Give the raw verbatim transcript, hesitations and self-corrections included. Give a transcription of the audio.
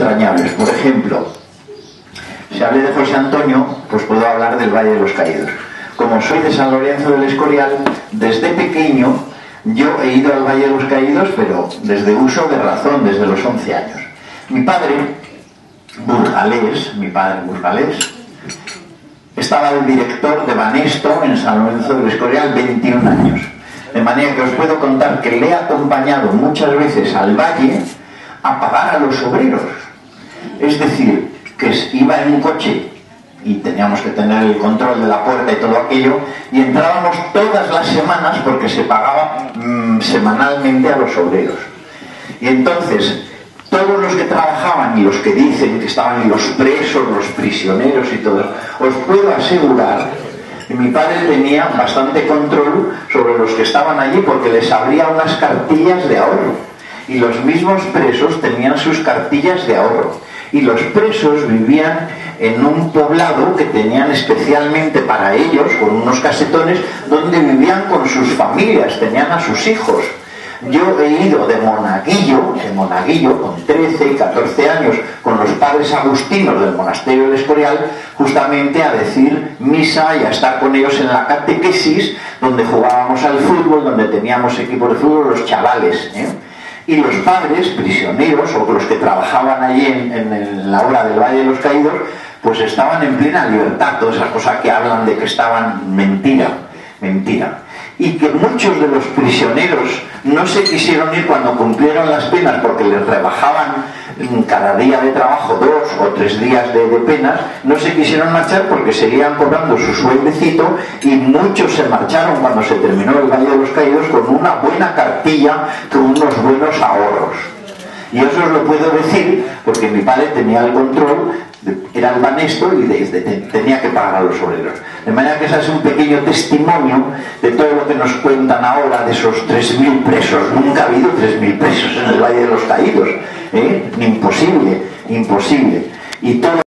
entrañables. Por ejemplo, si hablé de José Antonio, pues puedo hablar del Valle de los Caídos. Como soy de San Lorenzo del Escorial, desde pequeño yo he ido al Valle de los Caídos, pero desde uso de razón, desde los once años. Mi padre, burgalés, mi padre burgalés, estaba el director de Banesto en San Lorenzo del Escorial veintiún años. De manera que os puedo contar que le he acompañado muchas veces al valle a pagar a los obreros. Es decir, que iba en un coche y teníamos que tener el control de la puerta y todo aquello, y entrábamos todas las semanas porque se pagaba mmm, semanalmente a los obreros. Y entonces, todos los que trabajaban y los que dicen que estaban los presos, los prisioneros y todo, os puedo asegurar que mi padre tenía bastante control sobre los que estaban allí porque les abría unas cartillas de ahorro. Y los mismos presos tenían sus cartillas de ahorro. Y los presos vivían en un poblado que tenían especialmente para ellos, con unos casetones, donde vivían con sus familias, tenían a sus hijos. Yo he ido de monaguillo, de monaguillo, con trece y catorce años, con los padres agustinos del monasterio del Escorial, justamente a decir misa y a estar con ellos en la catequesis, donde jugábamos al fútbol, donde teníamos equipos de fútbol, los chavales, ¿eh? Y los padres, prisioneros, o los que trabajaban allí en, en, en la hora del Valle de los Caídos, pues estaban en plena libertad, todas esas cosas que hablan de que estaban mentira, mentira. Y que muchos de los prisioneros no se quisieron ir cuando cumplieron las penas porque les rebajaban cada día de trabajo dos o tres días de, de penas, no se quisieron marchar porque seguían cobrando su sueldecito, y muchos se marcharon cuando se terminó el Valle de los Caídos con una buena cartilla, con unos buenos ahorros. Y eso os lo puedo decir porque mi padre tenía el control, era el banesto y de, de, de, tenía que pagar a los obreros. De manera que ese es un pequeño testimonio de todo lo que nos cuentan ahora de esos tres mil presos. Nunca ha habido tres mil presos en el Valle de los Caídos, ¿eh? Imposible, imposible. Y todo